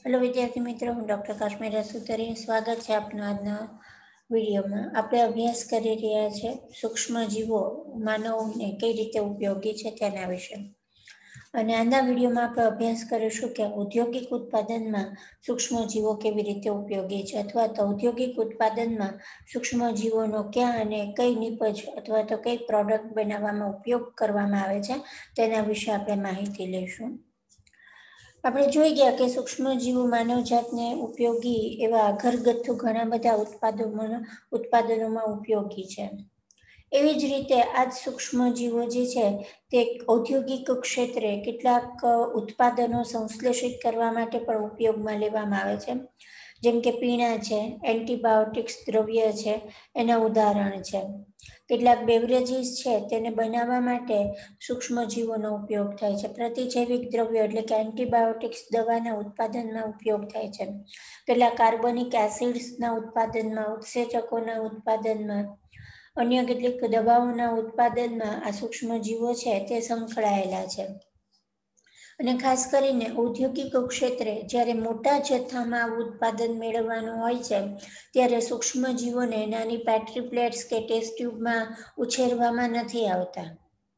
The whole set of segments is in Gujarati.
हेलो विद्यार्थी मित्रों, हूँ डॉक्टर काश्मीरा सुतरी। स्वागत है आपनो આજના વિડીયોમાં। આપણે અભ્યાસ કરી રહ્યા છે સૂક્ષ્મજીવો માનવને કઈ રીતે ઉપયોગી છે તેના વિશે। અને આના વિડીયોમાં આપણે અભ્યાસ કરીશું કે ઔદ્યોગિક ઉત્પાદનમાં સૂક્ષ્મજીવો કેવી રીતે ઉપયોગી છે, અથવા તો ઔદ્યોગિક ઉત્પાદનમાં સૂક્ષ્મજીવોનો ક્યાં અને કઈ નિપજ અથવા તો કઈ પ્રોડક્ટ બનાવવામાં ઉપયોગ કરવામાં આવે છે તેના વિશે આપણે માહિતી લઈશું। આપણે જોઈ ગયા કે સૂક્ષ્મજીવો માનવજાતને ઉપયોગી એવા ઘરગથ્થુ ઘણા બધા ઉત્પાદનોમાં ઉપયોગી છે। એવી જ રીતે આ સૂક્ષ્મજીવો જે છે તે ઔદ્યોગિક ક્ષેત્રે કેટલાક ઉત્પાદનો સંશ્લેષિત કરવા માટે પણ ઉપયોગમાં લેવામાં આવે છે, જેમ કે પીણા છે, એન્ટીબાયોટિક્સ દ્રવ્ય છે, એના ઉદાહરણ છે। કેટલાક બેવરેજીસ છે તેને બનાવવા માટે સૂક્ષ્મજીવોનો ઉપયોગ થાય છે। પ્રતિજૈવિક દ્રવ્યો એટલે કે એન્ટીબાયોટિક્સ દવાના ઉત્પાદનમાં ઉપયોગ થાય છે। કેટલાક કાર્બનિક એસિડ્સના ઉત્પાદનમાં, ઉત્સેચકોના ઉત્પાદનમાં, અન્ય કેટલીક દવાઓના ઉત્પાદનમાં આ સૂક્ષ્મજીવો છે તે સંકળાયેલા છે। અને ખાસ કરીને ઔદ્યોગિક ક્ષેત્રે જ્યારે મોટા જથ્થામાં ઉત્પાદન મેળવવાનું હોય છે ત્યારે સૂક્ષ્મજીવોને નાની પેટ્રી પ્લેટ્સ કે ટેસ્ટ ટ્યુબમાં ઉછેરવામાં નથી આવતા।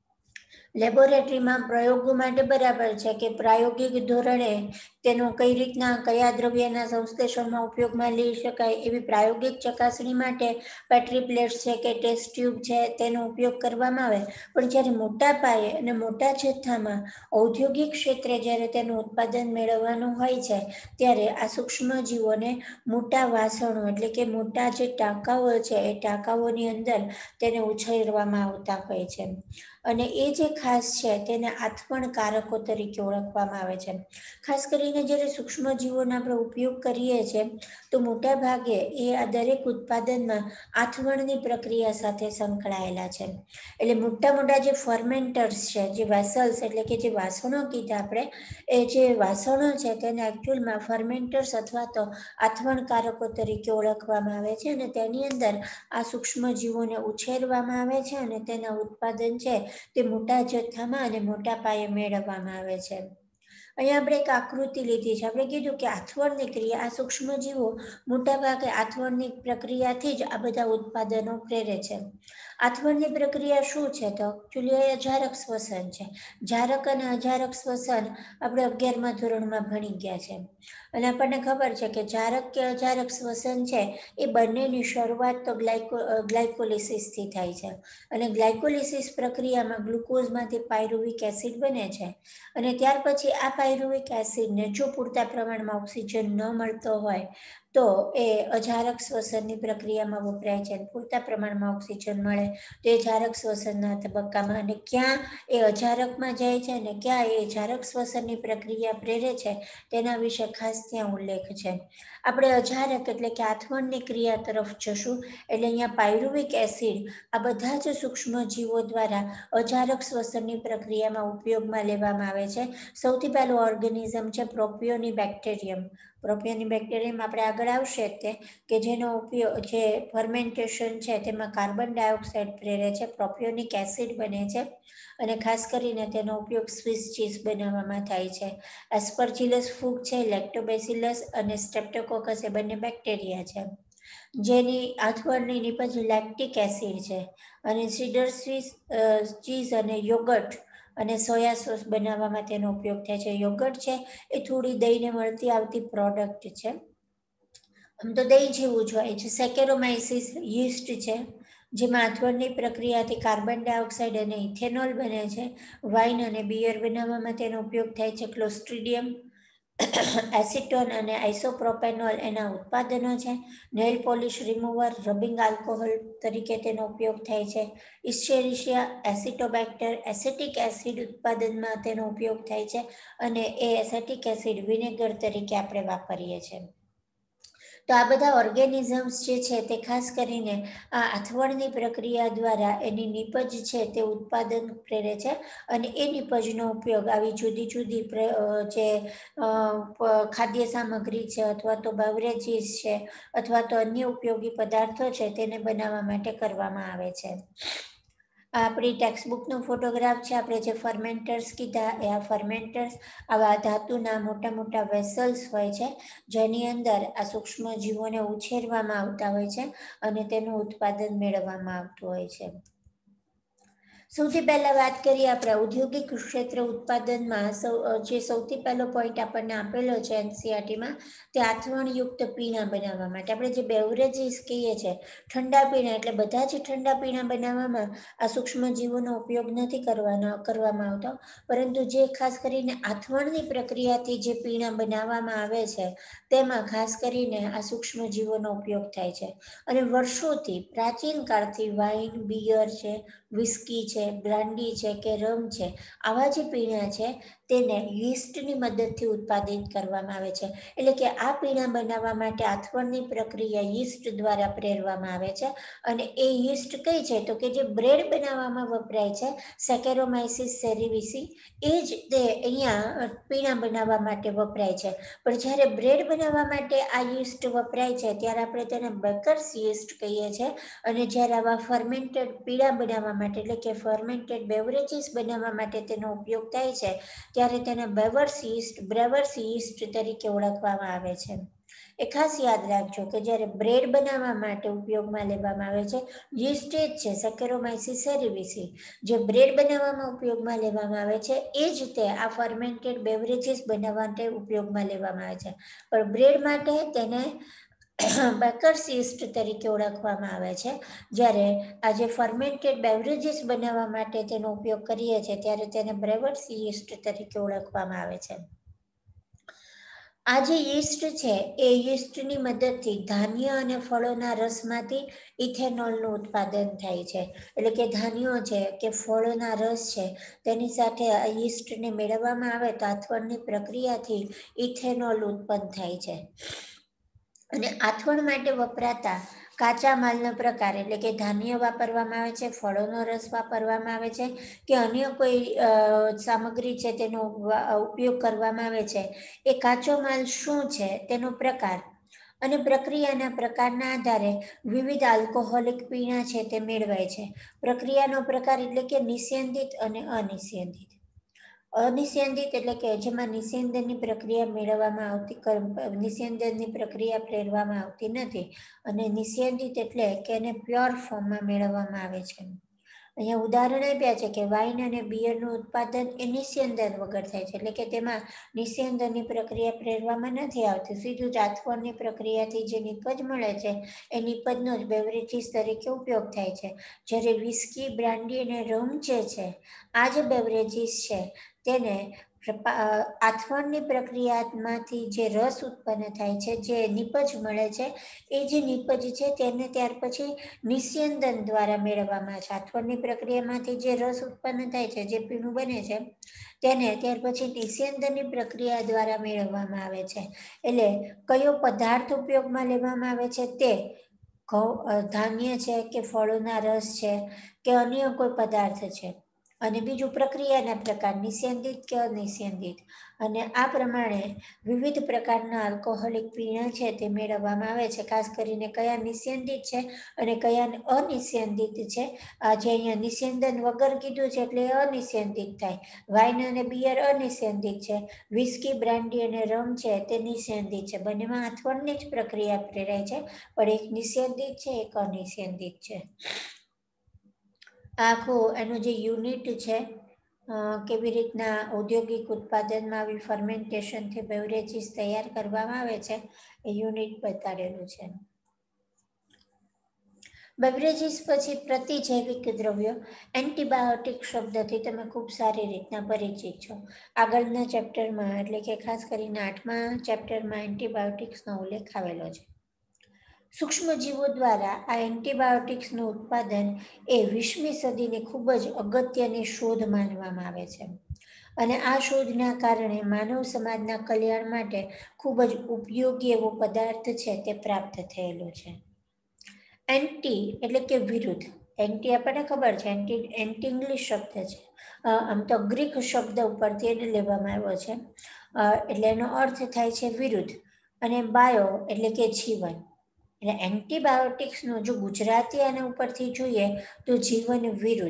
લેબોરેટરીમાં પ્રયોગો માટે બરાબર છે કે પ્રાયોગિક ધોરણે તેનો કઈ રીતના કયા દ્રવ્યના સંશ્લેષણમાં ઉપયોગમાં લઈ શકાય એવી પ્રાયોગિક ચકાસણી માટે પેટ્રી પ્લેટ્સ છે કે ટેસ્ટ ટ્યુબ છે તેનો ઉપયોગ કરવામાં આવે। પણ જ્યારે મોટા પાયે અને મોટા જથ્થામાં ઔદ્યોગિક ક્ષેત્રે જ્યારે તેનું ઉત્પાદન મેળવવાનું હોય છે ત્યારે આ સૂક્ષ્મજીવોને મોટા વાસણો એટલે કે મોટા જે ટાંકાઓ છે એ ટાંકાઓની અંદર તેને ઉછેરવામાં આવતા હોય છે। અને એ જે ખાસ છે તેને આથમણ કારકો તરીકે ઓળખવામાં આવે છે। ખાસ કરીને જ્યારે સૂક્ષ્મજીવોનો આપણે ઉપયોગ કરીએ છીએ તો મોટા ભાગે એ આ દરેક ઉત્પાદનમાં આથમણની પ્રક્રિયા સાથે સંકળાયેલા છે। એટલે મોટા મોટા જે ફર્મેન્ટર્સ છે, જે વેસલ્સ એટલે કે જે વાસણો કીધા આપણે, એ જે વાસણો છે તેને એકચ્યુઅલમાં ફર્મેન્ટર્સ અથવા તો આથમણકારકો તરીકે ઓળખવામાં આવે છે। અને તેની અંદર આ સૂક્ષ્મજીવોને ઉછેરવામાં આવે છે અને તેના ઉત્પાદન છે તે મોટા જથ્થામાં અને મોટા પાયે મેળવવામાં આવે છે। અહીંયા આપણે એક આકૃતિ લીધી છે। આપણે કીધું કે આથવણની ક્રિયા, આ સૂક્ષ્મજીવો મોટાભાગે આથવણની પ્રક્રિયાથી જ આ બધા ઉત્પાદનો પ્રેરે છે। આથવણની પ્રક્રિયા શું છે? તો એકચ્યુઅલી અજારક શ્વસન છે। જારક અને અજારક શ્વસન આપણે 11મા ધોરણમાં ભણી ગયા છે અને આપણને ખબર છે કે જારક કે અજારક શ્વસન છે એ બંનેની શરૂઆત તો ગ્લાયકોલિસિસથી થાય છે। અને ગ્લાયકોલિસિસ પ્રક્રિયામાં ગ્લુકોઝમાંથી પાયરુવિક એસિડ બને છે અને ત્યાર પછી આ પાયરુવિક એસિડને જો પૂરતા પ્રમાણમાં ઓક્સિજન ન મળતો હોય તો એ અજારક શ્વસનની પ્રક્રિયામાં વપરાય છે। પૂરતા પ્રમાણમાં ઓક્સિજન મળે તો એ જારક શ્વસનના તબક્કામાં, અને ક્યાં એ અજારકમાં જાય છે અને ક્યાં એ જારક શ્વસનની પ્રક્રિયા પ્રેરે છે તેના વિશે ખાસ ત્યાં ઉલ્લેખ છે। આપણે અજારક એટલે કે આથવણની ક્રિયા તરફ જશું એટલે અહીંયા પાયરુવિક એસિડ આ બધા જ સૂક્ષ્મજીવો દ્વારા અજારક શ્વસનની પ્રક્રિયામાં ઉપયોગમાં લેવામાં આવે છે। સૌથી પહેલું ઓર્ગેનિઝમ છે પ્રોપિયોની બેક્ટેરિયમ। પ્રોપિયોની બેક્ટેરિયમ આપણે આગળ આવશે તે કે જેનો ઉપયોગ, જે ફર્મેન્ટેશન છે તેમાં કાર્બન ડાયોક્સાઇડ પ્રેરે છે, પ્રોપિયોનિક એસિડ બને છે અને ખાસ કરીને તેનો ઉપયોગ સ્વિસ ચીઝ બનાવવામાં થાય છે। એસ્પરજીલસ ફૂગ છે, લેક્ટોબેસિલસ અને સ્ટ્રેપ્ટોકોકસ એ બંને બેક્ટેરિયા છે જેની આથવણની નિપજ લેક્ટિક એસિડ છે। અને સીડર સ્વિસ ચીઝ અને યોગર્ટ અને સોયા સોસ બનાવવામાં તેનો ઉપયોગ થાય છે। યોગર્ટ છે એ થોડી દહીંને મળતી આવતી પ્રોડક્ટ છે, આમ તો દહીં જેવું જ હોય છે। સેકેરોમાઇસિસ યીસ્ટ છે જેમાં આથવણની પ્રક્રિયાથી કાર્બન ડાયોક્સાઇડ અને ઇથેનોલ બને છે। વાઇન અને બિયર બનાવવામાં તેનો ઉપયોગ થાય છે। ક્લોસ્ટ્રીડિયમ, એસિટોન અને આઇસોપ્રોપેનોલ એના ઉત્પાદનો છે। Nail polish remover, rubbing alcohol તરીકે તેનો ઉપયોગ થાય છે। ઇસ્ચેરિશિયા, એસિટોબેક્ટર, એસેટિક એસિડ ઉત્પાદનમાં તેનો ઉપયોગ થાય છે અને એ એસેટિક એસિડ વિનેગર તરીકે આપણે વાપરીએ છીએ। તો આ બધા ઓર્ગેનિઝમ્સ જે છે તે ખાસ કરીને આ આથવણની પ્રક્રિયા દ્વારા એની નિપજ છે તે ઉત્પાદન પ્રેરે છે અને એ નિપજનો ઉપયોગ આવી જુદી જુદી જે ખાદ્ય સામગ્રી છે અથવા તો બેવરેજીસ છે અથવા તો અન્ય ઉપયોગી પદાર્થો છે તેને બનાવવા માટે કરવામાં આવે છે। આ આપણી ટેક્સ્ટબુકનો ફોટોગ્રાફ છે. આપણે જે ફર્મેન્ટર્સ કીધા એ આ ફર્મેન્ટર્સ આવા ધાતુના મોટા મોટા વેસલ્સ હોય છે, જેની અંદર આ સૂક્ષ્મ જીવોને ઉછેરવામાં આવતા હોય છે અને તેનું ઉત્પાદન મેળવવામાં આવતું હોય છે. સૌથી પહેલા વાત કરીએ આપણે ઔદ્યોગિક ક્ષેત્ર ઉત્પાદનમાં જે સૌથી પહેલો પોઈન્ટ આપણને આપેલો છે એનસીઆરટીમાં, તે આથવણયુક્ત પીણા બનાવવા માટે. આપણે જે બેવરેજીસ કહીએ છીએ ઠંડા પીણા, એટલે બધા જ ઠંડા પીણા બનાવવામાં આ સૂક્ષ્મ જીવોનો ઉપયોગ નથી કરવામાં આવતો, પરંતુ જે ખાસ કરીને આથવણની પ્રક્રિયાથી જે પીણા બનાવવામાં આવે છે તેમાં ખાસ કરીને આ સૂક્ષ્મ જીવોનો ઉપયોગ થાય છે. અને વર્ષોથી પ્રાચીન કાળથી વાઇન, બિયર છે, વિસ્કી છે, બ્રાન્ડી છે કે રમ છે, આવા જે પીણા છે તેને યીસ્ટની મદદથી ઉત્પાદિત કરવામાં આવે છે. એટલે કે આ પીણા બનાવવા માટે આથવણની પ્રક્રિયા યીસ્ટ દ્વારા પ્રેરવામાં આવે છે. અને એ યીસ્ટ કઈ છે તો કે જે બ્રેડ બનાવવામાં વપરાય છે, સેકેરોમાઇસિસ સેરેવિસી, એ જ તે અહીંયા પીણા બનાવવા માટે વપરાય છે. પણ જ્યારે બ્રેડ બનાવવા માટે આ યીસ્ટ વપરાય છે ત્યારે આપણે તેને બેકર્સ યીસ્ટ કહીએ છીએ. અને જ્યારે આવા ફર્મેન્ટેડ પીણા બનાવવા માટે, એટલે કે ફર્મેન્ટેડ બેવરેજીસ બનાવવા માટે તેનો ઉપયોગ થાય છે ત્યારે તેને બ્રેવર્સ યીસ્ટ તરીકે ઓળખવામાં આવે છે. એ ખાસ યાદ રાખજો કે જ્યારે બ્રેડ બનાવવા માટે ઉપયોગમાં લેવામાં આવે છે યીસ્ટ એ જ છે, સેકેરોમાઇસિસ સેરેવિસી, જે બ્રેડ બનાવવામાં ઉપયોગમાં લેવામાં આવે છે એ જ તે આ ફર્મેન્ટેડ બેવરેજીસ બનાવવા માટે ઉપયોગમાં લેવામાં આવે છે. પણ બ્રેડ માટે તેને બેકર્સ યીસ્ટ તરીકે ઓળખવામાં આવે છે. જ્યારે આ જે ફર્મેન્ટેડ બેવરેજીસ બનાવવા માટે તેનો ઉપયોગ કરીએ છીએ ત્યારે તેને બ્રેવર્સ યીસ્ટ તરીકે ઓળખવામાં આવે છે. આ જે યીસ્ટ છે એ યીસ્ટની મદદથી ધાન્ય અને ફળોના રસમાંથી ઇથેનોલનું ઉત્પાદન થાય છે. એટલે કે ધાન્યો છે કે ફળોના રસ છે તેની સાથે આ યીસ્ટને મેળવવામાં આવે તો આથવણની પ્રક્રિયાથી ઇથેનોલ ઉત્પન્ન થાય છે. અને આથવણ માટે વપરાતા કાચા માલનો પ્રકાર, એટલે કે ધાન્ય વાપરવામાં આવે છે, ફળોનો રસ વાપરવામાં આવે છે કે અન્ય કોઈ સામગ્રી છે તેનો ઉપયોગ કરવામાં આવે છે, એ કાચો માલ શું છે તેનો પ્રકાર અને પ્રક્રિયાના પ્રકારના આધારે વિવિધ આલ્કોહોલિક પીણા છે તે મેળવાય છે. પ્રક્રિયાનો પ્રકાર એટલે કે નિસ્યંદિત અને અનિસ્યંદિત. અનિસ્યંદિત એટલે કે જેમાં નિસ્યંદનની પ્રક્રિયા મેળવવામાં આવતી, નિસ્યંદનની પ્રક્રિયા પ્રેરવામાં આવતી નથી. અને નિસ્યંદિત એટલે કે એને પ્યોર ફોર્મમાં મેળવવામાં આવે છે. અહીંયા ઉદાહરણ આપ્યા છે કે વાઇન અને બિયરનું ઉત્પાદન એ નિસ્યંદન વગર થાય છે, એટલે કે તેમાં નિસ્યંદનની પ્રક્રિયા પ્રેરવામાં નથી આવતી, સીધું જ આથવણની પ્રક્રિયાથી જે નિપજ મળે છે એ નિપજનો જ બેવરેજીસ તરીકે ઉપયોગ થાય છે. જ્યારે વિસ્કી, બ્રાન્ડી અને રમ જે છે, આ જે બેવરેજીસ છે તેને આથવણની પ્રક્રિયામાંથી જે રસ ઉત્પન્ન થાય છે, જે નિપજ મળે છે, એ જે નિપજ છે તેને ત્યાર પછી નિસ્યંદન દ્વારા મેળવવામાં છે. આથવણની પ્રક્રિયામાંથી જે રસ ઉત્પન્ન થાય છે, જે પીણું બને છે, તેને ત્યાર પછી નિસ્યંદનની પ્રક્રિયા દ્વારા મેળવવામાં આવે છે. એટલે કયો પદાર્થ ઉપયોગમાં લેવામાં આવે છે તે ધાન્ય છે કે ફળોના રસ છે કે અન્ય કોઈ પદાર્થ છે. અને બીજું પ્રક્રિયાના પ્રકાર, નિસ્યંદિત કે અનિસ્યંદિત. અને આ પ્રમાણે વિવિધ પ્રકારના આલ્કોહોલિક પીણા છે તે મેળવવામાં આવે છે. ખાસ કરીને કયા નિસ્યંદિત છે અને કયા અનિસ્યંદિત છે. જે અહીંયા નિસ્યંદન વગર કીધું છે એટલે અનિસ્યંદિત થાય. વાઇન અને બિયર અનિસ્યંદિત છે, વિસ્કી, બ્રાન્ડી અને રમ છે તે નિસ્યંદિત છે. બંનેમાં આથવણની જ પ્રક્રિયા પ્રેરાય છે, પણ એક નિસ્યંદિત છે, એક અનિસ્યંદિત છે. આખું એનું જે યુનિટ છે, કેવી રીતના ઔદ્યોગિક ઉત્પાદનમાં આવી ફર્મેન્ટેશનથી બેવરેજીસ તૈયાર કરવામાં આવે છે એ યુનિટ બતાડેલું છે. બેવરેજીસ પછી પ્રતિજૈવિક દ્રવ્યો. એન્ટીબાયોટિક શબ્દથી તમે ખૂબ સારી રીતના પરિચિત છો. આગળના ચેપ્ટરમાં, એટલે કે ખાસ કરીને 8મા ચેપ્ટરમાં એન્ટીબાયોટિક્સનો ઉલ્લેખ આવેલો છે. સૂક્ષ્મજીવો દ્વારા આ એન્ટીબાયોટિક્સનું ઉત્પાદન એ 20મી સદીની ખૂબ જ અગત્યની શોધ માનવામાં આવે છે. અને આ શોધના કારણે માનવ સમાજના કલ્યાણ માટે ખૂબ જ ઉપયોગી એવો પદાર્થ છે તે પ્રાપ્ત થયેલો છે. એન્ટી એટલે કે વિરુદ્ધ. એન્ટી આપણને ખબર છે, એન્ટી ઇંગ્લિશ શબ્દ છે, આમ તો ગ્રીક શબ્દ ઉપરથી એને લેવામાં આવ્યો છે. એટલે એનો અર્થ થાય છે વિરુદ્ધ. અને બાયો એટલે કે જીવન. એટલે એન્ટીબાયોટિક્સનો જો ગુજરાતી આના ઉપરથી જોઈએ તો જીવન વિરુદ્ધ.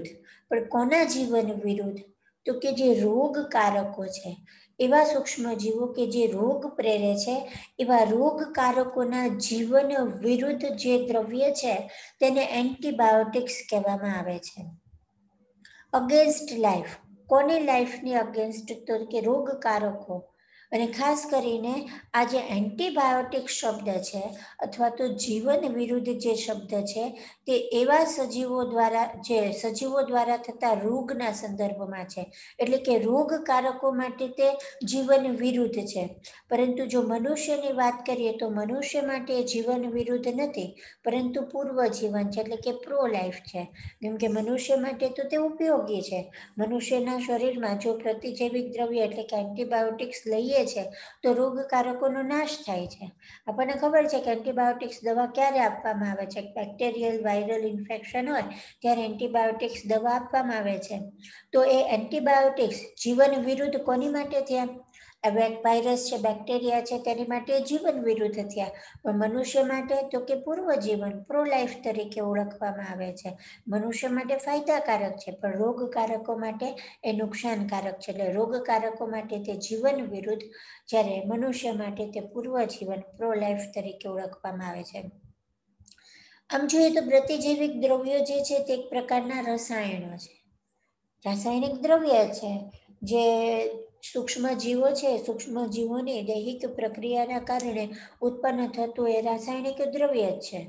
પણ કોના જીવન વિરુદ્ધ? તો કે જે રોગકારકો છે, એવા સૂક્ષ્મજીવો કે જે રોગ પ્રેરે છે, એવા રોગકારકોના જીવન વિરુદ્ધ જે દ્રવ્ય છે તેને એન્ટીબાયોટિક્સ કહેવામાં આવે છે. અગેન્સ્ટ લાઈફ, કોની લાઈફની અગેન્સ્ટ? તો કે રોગકારકો. અને ખાસ કરીને આ જે એન્ટીબાયોટિક શબ્દ છે અથવા તો જીવન વિરુદ્ધ જે શબ્દ છે તે એવા સજીવો દ્વારા થતા રોગના સંદર્ભમાં છે. એટલે કે રોગકારકો માટે તે જીવન વિરુદ્ધ છે. પરંતુ જો મનુષ્યની વાત કરીએ તો મનુષ્ય માટે જીવન વિરુદ્ધ નથી, પરંતુ પૂર્વ જીવન છે, એટલે કે પ્રો લાઈફ છે. કેમ કે મનુષ્ય માટે તો તે ઉપયોગી છે. મનુષ્યના શરીરમાં જો પ્રતિજૈવિક દ્રવ્ય એટલે કે એન્ટીબાયોટિક્સ લઈએ છે તો રોગકારકોનો નાશ થાય છે. આપણને ખબર છે કે એન્ટીબાયોટિક્સ દવા ક્યારે આપવામાં આવે છે? બેક્ટેરિયલ વાયરલ ઇન્ફેક્શન હોય ત્યારે એન્ટીબાયોટિક્સ દવા આપવામાં આવે છે. તો એ એન્ટીબાયોટિક્સ જીવન વિરુદ્ધ કોની માટે થયા? વાયરસ છે, બેક્ટેરિયા છે, તેની માટે જીવન વિરુદ્ધ થયા. પણ મનુષ્ય માટે તો કે પૂર્વ જીવન, પ્રો લાઈફ તરીકે ઓળખવામાં આવે છે. મનુષ્ય માટે ફાયદાકારક છે, પણ રોગકારકો માટે એ નુકસાનકારક છે. એટલે રોગકારકો માટે તે જીવન વિરુદ્ધ, જ્યારે મનુષ્ય માટે તે પૂર્વ જીવન, પ્રો લાઈફ તરીકે ઓળખવામાં આવે છે. આમ જોઈએ તો પ્રતિજૈવિક દ્રવ્યો જે છે તે એક પ્રકારના રસાયણો છે, રાસાયણિક દ્રવ્ય છે જે સૂક્ષ્મ જીવો છે, સૂક્ષ્મ જીવોની દૈહિક પ્રક્રિયાના કારણે ઉત્પન્ન થતું એ રાસાયણિક દ્રવ્ય છે.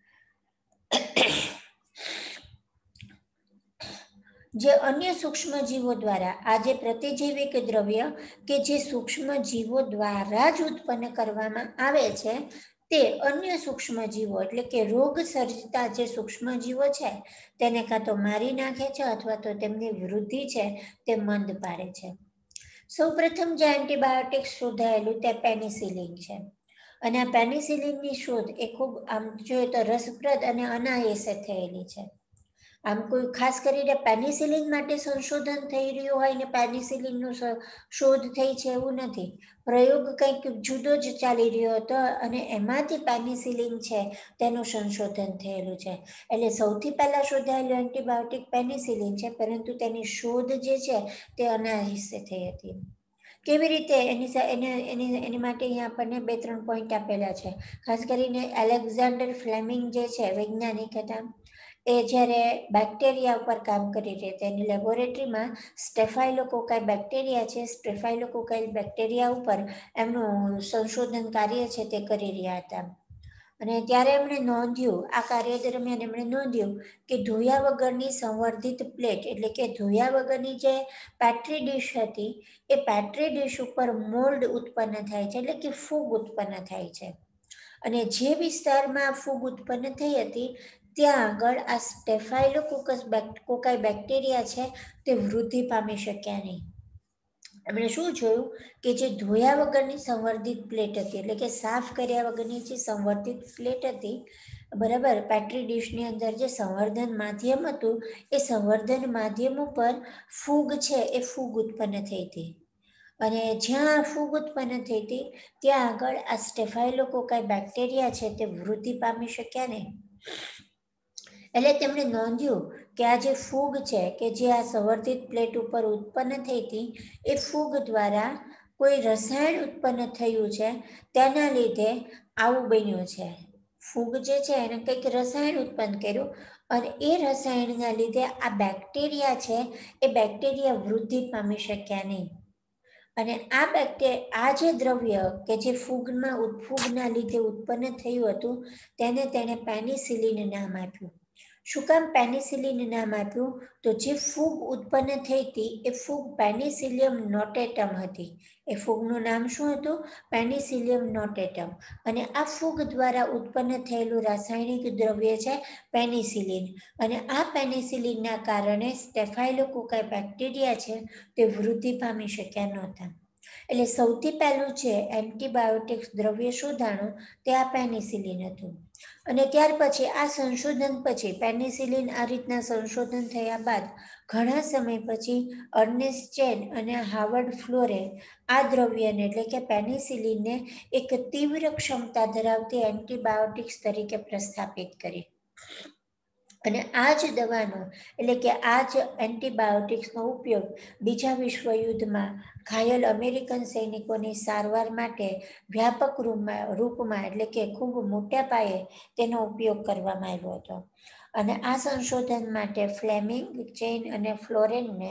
જે અન્ય સૂક્ષ્મ જીવો દ્વારા આ જે પ્રતિજૈવિક દ્રવ્ય કે જે સૂક્ષ્મ જીવો દ્વારા જ ઉત્પન્ન કરવામાં આવે છે તે અન્ય સૂક્ષ્મ જીવો એટલે કે રોગ સર્જતા જે સૂક્ષ્મ જીવો છે તેને કાં તો મારી નાખે છે અથવા તો તેમની વૃદ્ધિ છે તે મંદ પાડે છે. સૌપ્રથમ જે એન્ટીબાયોટિક્સ શોધાયેલું તે પેનિસિલિન છે. અને આ પેનિસિલિનની શોધ એ ખૂબ આમ જોઈએ તો રસપ્રદ અને અનાયાસે થયેલી છે. આમ કોઈ ખાસ કરીને પેનિસિલિન માટે સંશોધન થઈ રહ્યું હોય ને પેનિસિલિનનું શોધ થઈ છે એવું નથી. પ્રયોગ કંઈક જુદો જ ચાલી રહ્યો હતો અને એમાંથી પેનિસિલિન છે તેનું સંશોધન થયેલું છે. એટલે સૌથી પહેલા શોધાયેલું એન્ટીબાયોટિક પેનિસિલિન છે, પરંતુ તેની શોધ જે છે તે અનાયાસે થઈ હતી. કેવી રીતે એની માટે અહીંયા આપણને 2-3 પોઈન્ટ આપેલા છે. ખાસ કરીને એલેક્ઝાન્ડર ફ્લેમિંગ જે છે વૈજ્ઞાનિક હતા, એ જ્યારે બેક્ટેરિયા ઉપર કામ કરી રહ્યા હતા, એની લેબોરેટરીમાં સ્ટેફાઇલોકોકાઈ બેક્ટેરિયા છે, સ્ટેફાઇલોકોકાઈ બેક્ટેરિયા ઉપર એમનું સંશોધન કાર્ય છે તે કરી રહ્યા હતા. અને ત્યારે એમણે નોંધ્યું, આ કાર્ય દરમિયાન એમણે નોંધ્યું કે ધોયા વગરની સંવર્ધિત પ્લેટ એટલે કે ધોયા વગરની જે પેટ્રી ડીશ હતી એ પેટ્રી ડીશ ઉપર મોલ્ડ ઉત્પન્ન થાય છે, એટલે કે ફૂગ ઉત્પન્ન થાય છે. અને જે વિસ્તારમાં ફૂગ ઉત્પન્ન થઈ હતી ત્યાં આગળ આ સ્ટેફાઇલોકોકાઈ બેક્ટેરિયા છે તે વૃદ્ધિ પામી શક્યા નહીં. એમણે શું જોયું કે જે ધોયા વગરની સંવર્ધિત પ્લેટ હતી, એટલે કે સાફ કર્યા વગરની જે સંવર્ધિત પ્લેટ હતી, બરાબર, પેટ્રી ડીશની અંદર જે સંવર્ધન માધ્યમ હતું એ સંવર્ધન માધ્યમ ઉપર ફૂગ છે એ ફૂગ ઉત્પન્ન થઈ હતી. અને જ્યાં ફૂગ ઉત્પન્ન થઈ હતી ત્યાં આગળ આ સ્ટેફાઇલોકોકાઈ બેક્ટેરિયા છે તે વૃદ્ધિ પામી શક્યા નહીં. એટલે તેમણે નોંધ્યું કે આ જે ફૂગ છે કે જે આ સંવર્ધિત પ્લેટ ઉપર ઉત્પન્ન થઈ હતી એ ફૂગ દ્વારા કોઈ રસાયણ ઉત્પન્ન થયું છે, તેના લીધે આવું બન્યું છે. ફૂગ જે છે એને કંઈક રસાયણ ઉત્પન્ન કર્યું અને એ રસાયણના લીધે આ બેક્ટેરિયા છે એ બેક્ટેરિયા વૃદ્ધિ પામી શક્યા નહીં. અને આ જે દ્રવ્ય કે જે ફૂગના લીધે ઉત્પન્ન થયું હતું તેને તેણે પેનિસિલિન નામ આપ્યું. શું કામ પેનિસિલિન નામ આપ્યું? તો જે ફૂગ ઉત્પન્ન થઈ હતી એ ફૂગ પેનિસિલિયમ નોટેટમ હતી. એ ફૂગનું નામ શું હતું? Penicillium notatum. અને આ ફૂગ દ્વારા ઉત્પન્ન થયેલું રાસાયણિક દ્રવ્ય છે પેનિસિલિન. અને આ પેનિસિલિનના કારણે સ્ટેફાઇલોકોકાઈ બેક્ટેરિયા છે તે વૃદ્ધિ પામી શક્યા નહોતા. એટલે સૌથી પહેલું છે એન્ટીબાયોટિક્સ દ્રવ્ય શોધાણું તે આ પેનિસિલિન હતું. અને ત્યાર પછી આ સંશોધન પછી પેનિસિલિન આ રીતના સંશોધન થયા બાદ ઘણા સમય પછી અર્નેસ્ટ ચેન અને હાવર્ડ ફ્લોરે આ દ્રવ્યને એટલે કે પેનિસિલિનને એક તીવ્ર ક્ષમતા ધરાવતી એન્ટીબાયોટિક્સ તરીકે પ્રસ્થાપિત કરી. અને આ જ દવાનો એટલે કે આ જ એન્ટીબાયોટિક્સનો ઉપયોગ બીજા વિશ્વયુદ્ધમાં ઘાયલ અમેરિકન સૈનિકોની સારવાર માટે વ્યાપક રૂપમાં એટલે કે ખૂબ મોટા પાયે તેનો ઉપયોગ કરવામાં આવ્યો હતો. અને આ સંશોધન માટે ફ્લેમિંગ, ચેઇન અને ફ્લોરેનને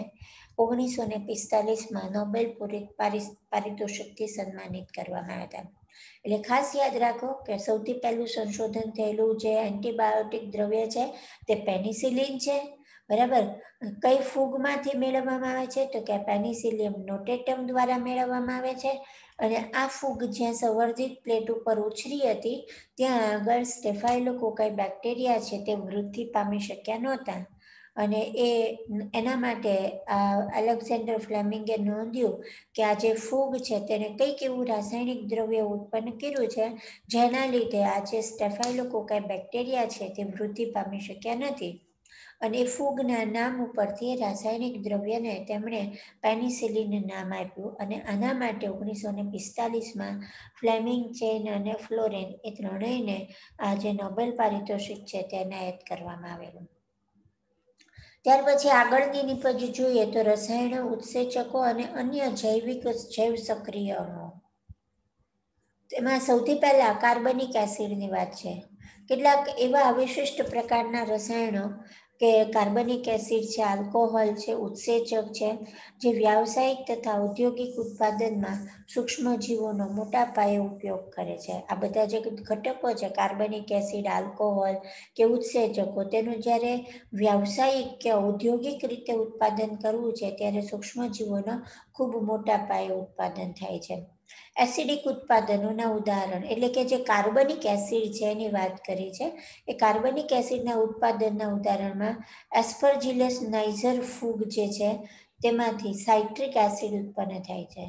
1945માં નોબેલ પારિતોષિકથી સન્માનિત કરવામાં આવ્યા હતા. એટલે ખાસ યાદ રાખો કે સૌથી પહેલું સંશોધન થયેલું જે એન્ટીબાયોટિક દ્રવ્ય છે તે પેનિસિલિન છે. બરાબર. કઈ ફૂગમાંથી મેળવવામાં આવે છે તો કે પેનિસિલિયમ નોટેટમ દ્વારા મેળવવામાં આવે છે. અને આ ફૂગ જ્યાં સંવર્ધિત પ્લેટ ઉપર ઉછરી હતી ત્યાં આગળ સ્ટેફાઇલોકોકાઈ બેક્ટેરિયા છે તે વૃદ્ધિ પામી શક્યા નહોતા. અને એના માટે એલેક્ઝાન્ડર ફ્લેમિંગે નોંધ્યું કે આ જે ફૂગ છે તેને કંઈક એવું રાસાયણિક દ્રવ્ય ઉત્પન્ન કર્યું છે જેના લીધે આ જે સ્ટેફાઇલોકોકાઈ બેક્ટેરિયા છે તે વૃદ્ધિ પામી શક્યા નથી. અને ફૂગના નામ ઉપરથી રાસાયણિક દ્રવ્યને તેમણે પેનિસિલિન નામ આપ્યું. અને આના માટે 1945માં ફ્લેમિંગ, ચેઇન અને ફ્લોરેન એ ત્રણેયને આ જે નોબેલ પારિતોષિક છે તે એનાયત કરવામાં આવેલું. ત્યાર પછી આગળની નિપજ જોઈએ તો રસાયણો, ઉત્સેચકો અને અન્ય જૈવ સક્રિય અણુઓ. તેમાં સૌથી પહેલા કાર્બનિક એસિડની વાત છે. કેટલાક એવા વિશિષ્ટ પ્રકારના રસાયણો કે કાર્બનિક એસિડ છે, આલ્કોહોલ છે, ઉત્સેચક છે, જે વ્યાવસાયિક તથા ઔદ્યોગિક ઉત્પાદનમાં સૂક્ષ્મજીવોનો મોટા પાયે ઉપયોગ કરે છે. આ બધા જે ઘટકો છે કાર્બનિક એસિડ, આલ્કોહોલ કે ઉત્સેચકો તેનું જ્યારે વ્યાવસાયિક કે ઔદ્યોગિક રીતે ઉત્પાદન કરવું છે ત્યારે સૂક્ષ્મજીવોનો ખૂબ મોટા પાયે ઉત્પાદન થાય છે. એસિડિક ઉત્પાદનોના ઉદાહરણ એટલે કે જે કાર્બનિક એસિડ છે એની વાત કરી છે. એ કાર્બનિક એસિડના ઉત્પાદનના ઉદાહરણમાં એસ્પરજીલસ નાઇજર ફૂગ જે છે તેમાંથી સાઇટ્રિક એસિડ ઉત્પન્ન થાય છે.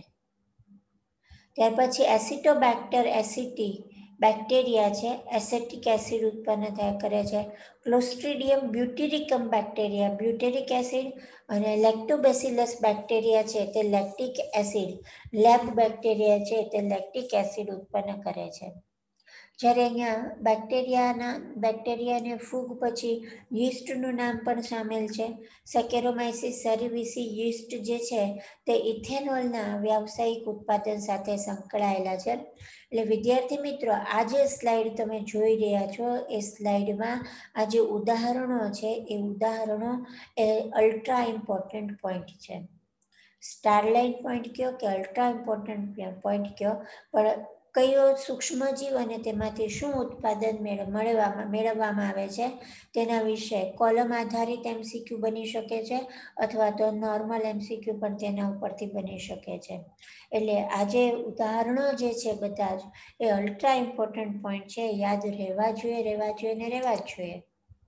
ત્યાર પછી એસિટોબેક્ટર એસિટી બેક્ટેરિયા છે એસેટિક એસિડ ઉત્પન્ન કરે છે. Clostridium butyricum bacteria butyric acid અને લેક્ટોબેસિલસ બેક્ટેરિયા છે તે લેક્ટિક એસિડ, લેબ બેક્ટેરિયા છે તે લેક્ટિક એસિડ ઉત્પન્ન કરે છે. જ્યારે અહીંયા બેક્ટેરિયાને ફૂગ પછી યીસ્ટનું નામ પણ સામેલ છે. સેકેરોમાઇસિસ સેરિવિસી યીસ્ટ જે છે તે ઇથેનોલના વ્યાવસાયિક ઉત્પાદન સાથે સંકળાયેલા છે. એટલે વિદ્યાર્થી મિત્રો આ જે સ્લાઇડ તમે જોઈ રહ્યા છો એ સ્લાઇડમાં આ જે ઉદાહરણો છે એ ઉદાહરણો એ અલ્ટ્રા ઇમ્પોર્ટન્ટ પોઈન્ટ છે. સ્ટારલાઇન પોઈન્ટ કયો કે અલ્ટ્રા ઇમ્પોર્ટન્ટ પોઈન્ટ કયો, પણ કયો સૂક્ષ્મજીવ અને તેમાંથી શું ઉત્પાદન મેળવવામાં આવે છે તેના વિશે કોલમ આધારિત MCQ બની શકે છે અથવા તો નોર્મલ MCQ પણ તેના ઉપરથી બની શકે છે. એટલે આ જે ઉદાહરણો જે છે બધા જ એ અલ્ટ્રા ઇમ્પોર્ટન્ટ પોઈન્ટ છે, યાદ રહેવા જોઈએ.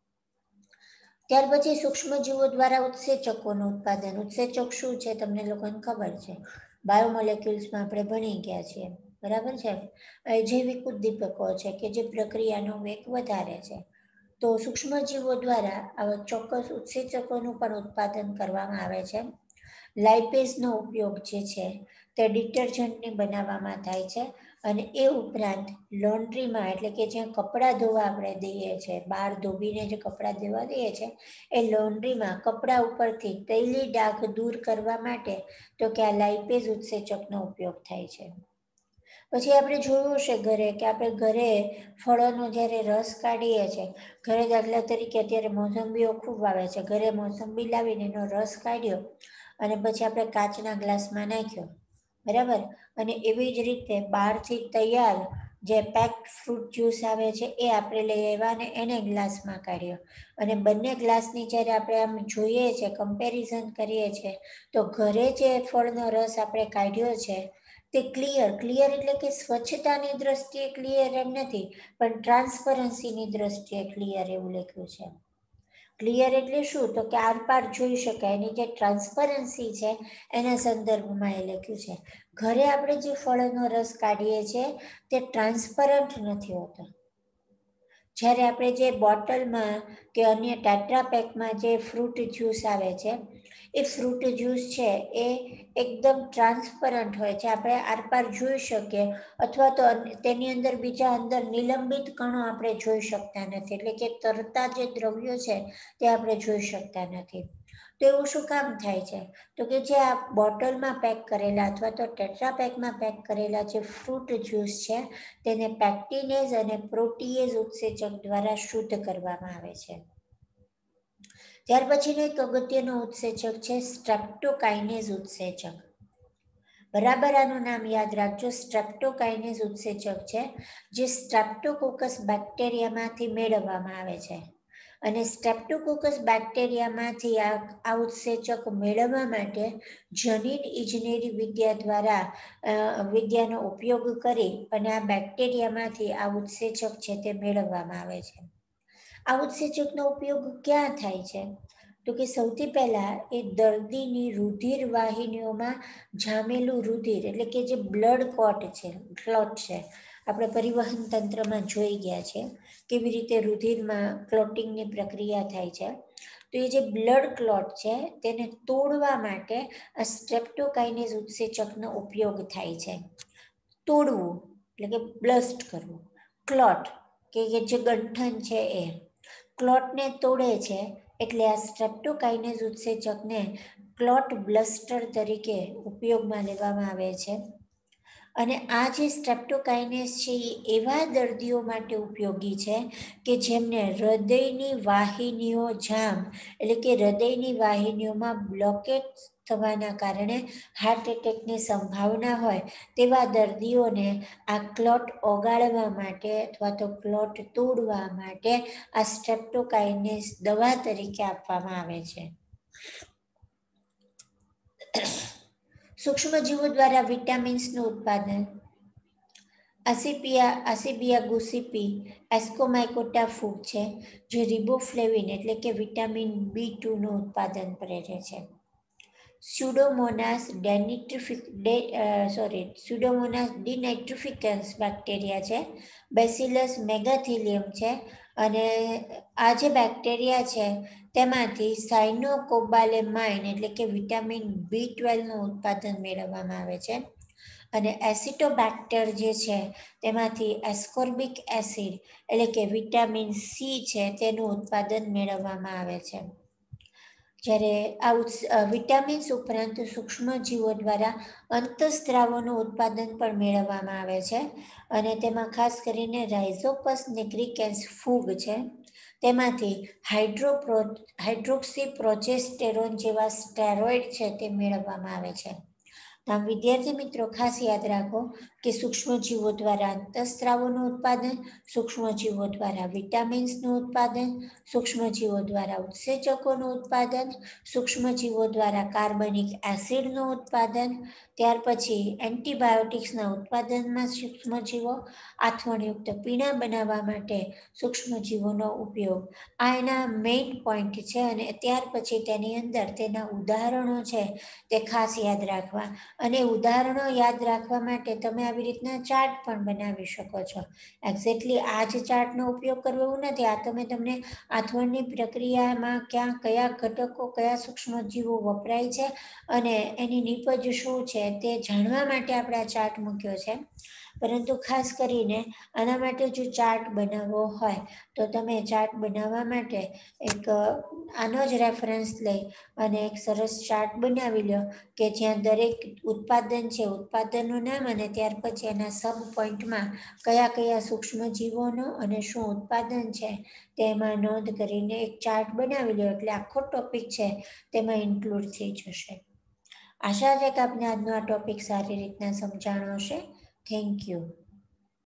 ત્યાર પછી સૂક્ષ્મજીવો દ્વારા ઉત્સેચકોનું ઉત્પાદન. ઉત્સેચક શું છે તમને લોકોને ખબર છે, બાયોમોલેક્યુલ્સમાં આપણે ભણી ગયા છીએ, બરાબર છે. જૈવિક ઉદ્દીપકો છે કે જે પ્રક્રિયાનો વેગ વધારે છે. તો સૂક્ષ્મજીવો દ્વારા આવા ચોક્કસ ઉત્સેચકોનું પણ ઉત્પાદન કરવામાં આવે છે. લાઇપેઝનો ઉપયોગ જે છે તે ડિટર્જન્ટને બનાવવામાં થાય છે. અને એ ઉપરાંત લોન્ડ્રીમાં એટલે કે જ્યાં કપડાં ધોવા આપણે દઈએ છીએ, બહાર ધોબીને જે કપડાં ધોવા દઈએ છીએ એ લોન્ડ્રીમાં કપડાં ઉપરથી તૈલી ડાઘ દૂર કરવા માટે તો કે આ લાઇપેઝ ઉત્સેચકનો ઉપયોગ થાય છે. પછી આપણે જોયું હશે ઘરે કે આપણે ઘરે ફળોનો જ્યારે રસ કાઢીએ છીએ, ઘરે દાખલા તરીકે અત્યારે મોસંબીઓ ખૂબ આવે છે, ઘરે મોસંબી લાવીને એનો રસ કાઢ્યો અને પછી આપણે કાચના ગ્લાસમાં નાખ્યો, બરાબર. અને એવી જ રીતે બહારથી તૈયાર જે પેક્ડ ફ્રૂટ જ્યુસ આવે છે એ આપણે લઈ આવ્યા અને એને ગ્લાસમાં કાઢ્યો. અને બંને ગ્લાસની જ્યારે આપણે આમ જોઈએ છે, કમ્પેરિઝન કરીએ છીએ તો ઘરે જે ફળનો રસ આપણે કાઢ્યો છે તે ક્લિયર એટલે કે સ્વચ્છતાની દ્રષ્ટિએ ક્લિયર એમ નથી, પણ ટ્રાન્સપરન્સીની દ્રષ્ટિએ ક્લિયર એવું લખ્યું છે. ક્લિયર એટલે શું તો કે આરપાર જોઈ શકાય, એની જે ટ્રાન્સપરન્સી છે એના સંદર્ભમાં એ લખ્યું છે. ઘરે આપણે જે ફળનો રસ કાઢીએ છીએ તે ટ્રાન્સપરન્ટ નથી હોતો. જ્યારે આપણે જે બોટલમાં કે અન્ય ટેટ્રા પેકમાં જે ફ્રૂટ જ્યુસ આવે છે એ ફ્રૂટ જ્યુસ છે એ એકદમ ટ્રાન્સપરન્ટ હોય છે, આપણે આરપાર જોઈ શકીએ, અથવા તો તેની અંદર બીજા અંદર નિલંબિત કણો આપણે જોઈ શકતા નથી, એટલે કે તરતા જે દ્રવ્યો છે તે આપણે જોઈ શકતા નથી. તો એવું શું કામ થાય છે? તો કે જે આ બોટલમાં પેક કરેલા અથવા તો ટેટ્રા પેકમાં પેક કરેલા જે ફ્રૂટ જ્યુસ છે તેને પેક્ટિનેઝ અને પ્રોટીએઝ ઉત્સેચક દ્વારા શુદ્ધ કરવામાં આવે છે. ત્યાર પછીનો એક અગત્યનો ઉત્સેચક છે સ્ટ્રેપ્ટોકાઇનેઝ ઉત્સેચક. બરાબર આનું નામ યાદ રાખજો, સ્ટ્રેપ્ટોકાઇનેઝ ઉત્સેચક છે જે સ્ટ્રેપ્ટોકોકસ બેક્ટેરિયામાંથી મેળવવામાં આવે છે. અને સ્ટ્રેપ્ટોકોકસ બેક્ટેરિયામાંથી આ ઉત્સેચક મેળવવા માટે જનીન ઇજનેરી વિદ્યાનો ઉપયોગ કરી અને આ બેક્ટેરિયામાંથી આ ઉત્સેચક છે તે મેળવવામાં આવે છે. આ ઉત્સેચકનો ઉપયોગ ક્યાં થાય છે? તો કે સૌથી પહેલા એ દર્દીની રુધિર વાહિનીઓમાં જામેલું રુધિર, એટલે કે જે બ્લડ ક્લોટ છે, આપણે પરિવહન તંત્રમાં જોઈ ગયા છે કેવી રીતે રુધિરમાં ક્લોટિંગની પ્રક્રિયા થાય છે. તો એ જે બ્લડ ક્લોટ છે તેને તોડવા માટે આ સ્ટ્રેપ્ટોકાઇનેઝ ઉત્સેચકનો ઉપયોગ થાય છે. તોડવું એટલે કે બ્લસ્ટ કરવું, ક્લોટ કે જે ગંઠન છે એ ક્લોટને તોડે છે, એટલે આ સ્ટ્રેપ્ટોકાઇનેઝ ઉત્સેચકને ક્લોટ બ્લસ્ટર તરીકે ઉપયોગમાં લેવામાં આવે છે. અને આ જે સ્ટ્રેપ્ટોકાઇનેઝ છે એ એવા દર્દીઓ માટે ઉપયોગી છે કે જેમને હૃદયની વાહિનીઓ જામ, એટલે કે હૃદયની વાહિનીઓમાં બ્લોકેજ થવાના કારણે હાર્ટ એટેકની સંભાવના હોય તેવા દર્દીઓને આ ક્લોટ ઓગાળવા માટે અથવા તો ક્લોટ તોડવા માટે આ સ્ટ્રેપ્ટોકાઇનેઝ દવા તરીકે આપવામાં આવે છે. સૂક્ષ્મજીવો દ્વારા વિટામિન્સનું ઉત્પાદન. આસિબિયા ગુસીપી એસ્કોમાઇકોટા ફૂગ છે જે રિબોફ્લેવિન એટલે કે વિટામિન B2 નું ઉત્પાદન પ્રેરે છે. સ્યુડોમોનાસ ડિનાઇટ્રિફિકન્સ બેક્ટેરિયા છે, બેસિલસ મેગાથિલિયમ છે, અને આ જે બેક્ટેરિયા છે તેમાંથી સાયનોકોબાલેમાઇન એટલે કે વિટામિન B12 નું ઉત્પાદન મેળવવામાં આવે છે. અને એસિટોબેક્ટર જે છે તેમાંથી એસ્કોર્બિક એસિડ એટલે કે વિટામિન C છે તેનું ઉત્પાદન મેળવવામાં આવે છે. જ્યારે આ વિટામિન્સ ઉપરાંત સૂક્ષ્મજીવો દ્વારા અંતઃસ્ત્રાવોનું ઉત્પાદન પણ મેળવવામાં આવે છે. અને તેમાં ખાસ કરીને રાઇઝોપસ નિગ્રિકેન્સ ફૂગ છે તેમાંથી હાઇડ્રોક્સી પ્રોજેસ્ટેરોન જેવા સ્ટેરોઇડ છે તે મેળવવામાં આવે છે. આમ વિદ્યાર્થી મિત્રો ખાસ યાદ રાખો કે સૂક્ષ્મજીવો દ્વારા અંતઃસ્ત્રાવોનું ઉત્પાદન, સૂક્ષ્મજીવો દ્વારા વિટામિન્સનું ઉત્પાદન, સૂક્ષ્મજીવો દ્વારા ઉત્સેચકોનું ઉત્પાદન, સૂક્ષ્મજીવો દ્વારા કાર્બનિક એસિડનું ઉત્પાદન, ત્યાર પછી એન્ટીબાયોટિક્સના ઉત્પાદનમાં સૂક્ષ્મજીવો, આથવણયુક્ત પીણા બનાવવા માટે સૂક્ષ્મજીવોનો ઉપયોગ, આ એના મેઇન પોઈન્ટ છે. અને ત્યાર પછી તેની અંદર તેના ઉદાહરણો છે તે ખાસ યાદ રાખવા. અને ઉદાહરણો યાદ રાખવા માટે તમે આવી રીતના ચાર્ટ પણ બનાવી શકો છો. એક્ઝેક્ટલી આ જ ચાર્ટનો ઉપયોગ કરવો એવું નથી, આ તો મેં તમને આથવણની પ્રક્રિયામાં કયા ઘટકો કયા સૂક્ષ્મજીવો વપરાય છે અને એની નીપજ શું છે તે જાણવા માટે આપણે આ ચાર્ટ મૂક્યો છે. પરંતુ ખાસ કરીને આના માટે જો ચાર્ટ બનાવવો હોય તો તમે ચાર્ટ બનાવવા માટે એક આનો જ રેફરન્સ લઈ અને એક સરસ ચાર્ટ બનાવી લો કે જ્યાં દરેક ઉત્પાદન છે, ઉત્પાદનનું નામ અને ત્યાર પછી એના સબ પોઈન્ટમાં કયા કયા સૂક્ષ્મજીવોનો અને શું ઉત્પાદન છે તેમાં નોંધ કરીને એક ચાર્ટ બનાવી લો, એટલે આખો ટોપિક છે તેમાં ઇન્ક્લુડ થઈ જશે. આશા છે કે આપને આજનો આ ટોપિક સારી રીતના સમજાણો હશે. Thank you.